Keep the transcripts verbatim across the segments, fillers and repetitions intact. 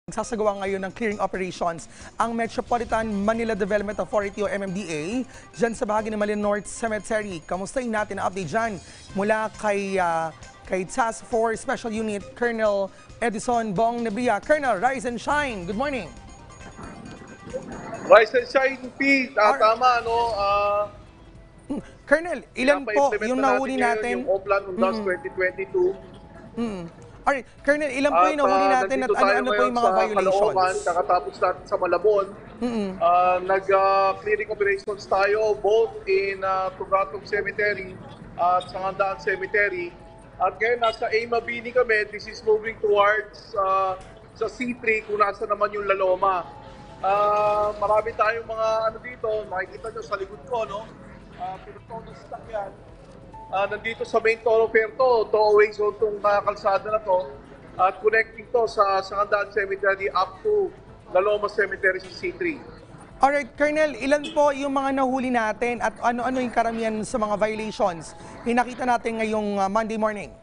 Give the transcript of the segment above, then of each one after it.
Nagsasagawa ngayon ng clearing operations ang Metropolitan Manila Development Authority o M M D A dyan sa bahagi ng Malian North Cemetery. Kamustahin natin ang update dyan mula kay, uh, kay Task Force Special Unit Colonel Edison Bong Nebria. Colonel, rise and shine. Good morning. Rise and shine, P. Ah, tama, no? Uh, Colonel, ilan po yung nahuli natin? Yung Oplan Undas mm. twenty twenty-two. Mm. Alright, Colonel, ilan po yung nahuli natin at ano-ano po yung mga violations? Caloocan, kakatapos natin sa Malabon. Mm-hmm. uh, Nag-clearing uh, operations tayo both in uh, Tugatog Cemetery at Sangandaan Cemetery. At ngayon, nasa A M A Bini kami. This is moving towards uh, sa C three kung nasa naman yung Laloma. Uh, marami tayong mga ano dito, makikita nyo sa likod ko, no? Uh, Pinutong na stock yan. Uh, nandito sa main thoroughfare to, two-way zone itong uh, kalsada na to, at connecting to sa Sangandaan Cemetery up to Laloma Cemetery sa C three. Alright, Colonel, ilan po yung mga nahuli natin at ano-ano yung karamihan sa mga violations yung nakita natin ngayong uh, Monday morning?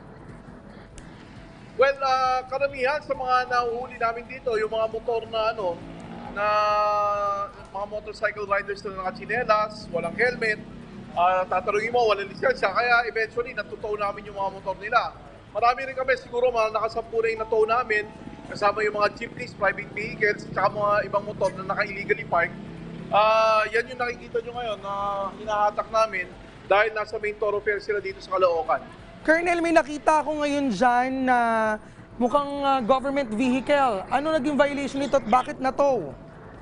Well, uh, karamihan sa mga nahuhuli namin dito, yung mga motor na ano, na mga motorcycle riders na nakachinelas, walang helmet, Uh, tatanungin mo, walang lisensya. Kaya eventually, natutow namin yung mga motor nila. Marami rin kami, siguro mga nakasampu na yung natow namin, kasama yung mga jeepneys, private vehicles, at mga ibang motor na naka-illegally parked. Uh, yan yung nakikita nyo ngayon na hinahatak namin dahil nasa main thoroughfare sila dito sa Caloocan. Colonel, may nakita ako ngayon dyan na mukhang uh, government vehicle. Ano naging violation nito at bakit natow?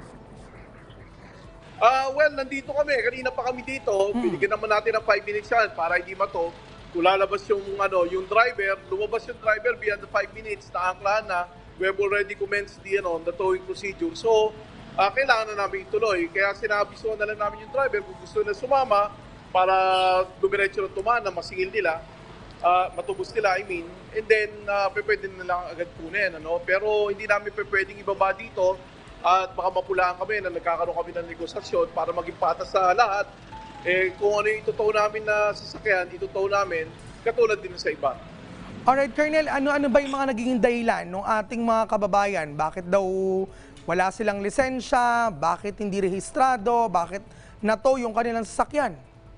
Uh, well, nandito kami. Kanina pa kami dito. Hmm. Binigyan naman natin ng five minutes yan para hindi mato. Kung lalabas yung, ano, yung driver, lumabas yung driver beyond the five minutes, naangklahan na, we have already commenced the, ano, the towing procedure. So, uh, kailangan na namin ituloy. Kaya sinabisuan na lang namin yung driver kung gusto na sumama para dumiretso na tumana, masingil nila, uh, matubos nila, I mean. And then, uh, pwede na lang agad kunin. Ano? Pero hindi namin pwedeng ibaba dito at baka mapulaan kami na nagkakaroon kami ng negosasyon para maging patas sa lahat. Eh, kung ano yung itutow namin na sasakyan, itutow namin, katulad din sa iba. Alright, Colonel, ano-ano ba yung mga naging dahilan ng ating mga kababayan? Bakit daw wala silang lisensya? Bakit hindi rehistrado? Bakit natow yung kanilang sasakyan?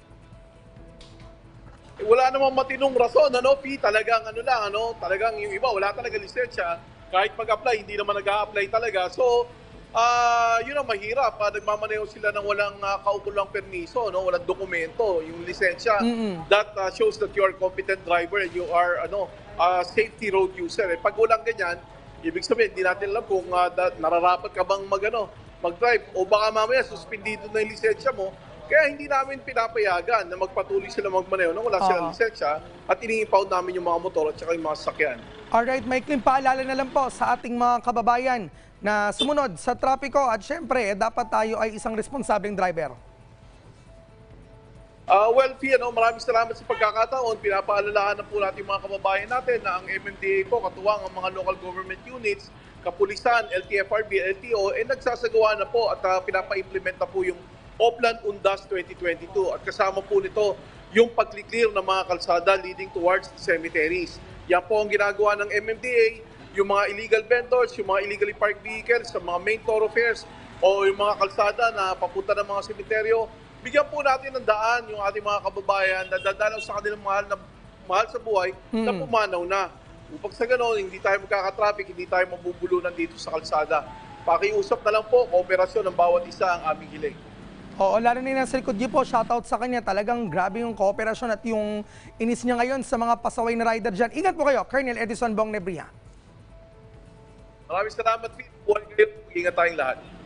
Eh, wala namang matinong rason, ano, P, talagang ano lang, ano, talagang yung iba, wala talaga lisensya. Kahit mag-apply, hindi naman nag-a-apply talaga. So, Uh, yun ang mahirap. Uh, nagmamaneho sila ng walang uh, kaukulang permiso, no? Walang dokumento, yung lisensya. Mm-hmm. That uh, shows that you are a competent driver and you are ano, uh, safety road user. Eh, pag walang ganyan, ibig sabihin, hindi natin alam kung uh, that, nararapat ka bang mag, ano, mag-drive. O baka mamaya, suspendido na yung lisensya mo. Kaya hindi namin pinapayagan na magpatuloy sila magmaneho nang wala uh-huh. silang lisensya at ini-impound namin yung mga motor at saka yung mga sasakyan. Alright, may kling paalala na lang po sa ating mga kababayan na sumunod sa trapiko at syempre eh, dapat tayo ay isang responsableng driver. Uh, well, P, ano, maraming salamat sa pagkakataon. Pinapaalalahan na po natin mga kababayan natin na ang M M D A po, katuwang ang mga local government units, kapulisan, L T F R B, L T O, eh nagsasagawa na po at uh, pinapa-implement na po yung Oplan Undas twenty twenty-two. At kasama po nito yung pag-clear ng mga kalsada leading towards the cemeteries. Yan po ang ginagawa ng M M D A. Yung mga illegal vendors, yung mga illegally parked vehicles sa mga main thoroughfares o yung mga kalsada na papunta ng mga sementeryo, bigyan po natin ng daan yung ating mga kababayan na dadalaw sa kanilang mahal, na, mahal sa buhay hmm. na pumanaw na. Upang sa ganon, hindi tayo magkakatraffic, hindi tayo mabubulunan dito sa kalsada. Pakiusap na lang po, kooperasyon ng bawat isa ang aming hiling. Oo, lalo na yung nasa likod niyo po, shoutout sa kanya. Talagang grabe yung kooperasyon at yung inis niya ngayon sa mga pasaway na rider dyan. Ingat po kayo, Colonel Edison Bong Nebria. Maraming salamat, Pete. Buhay kayo. Ingat tayong lahat.